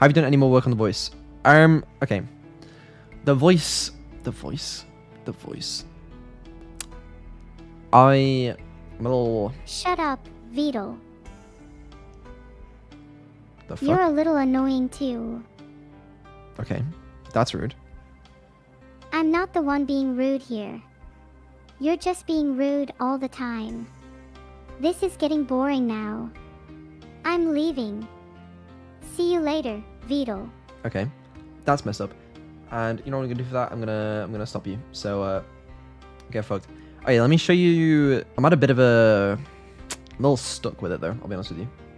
Have you done any more work on the voice? Okay. The voice. I'm a little... Shut up, Vedal. The fuck? You're a little annoying too. Okay. That's rude. I'm not the one being rude here. You're just being rude all the time. This is getting boring now. I'm leaving. See you later, Vedal. Okay. That's messed up. And you know what I'm gonna do for that? I'm gonna stop you. So get fucked. Okay, let me show you. I'm at a bit of a... I'm a little stuck with it though, I'll be honest with you.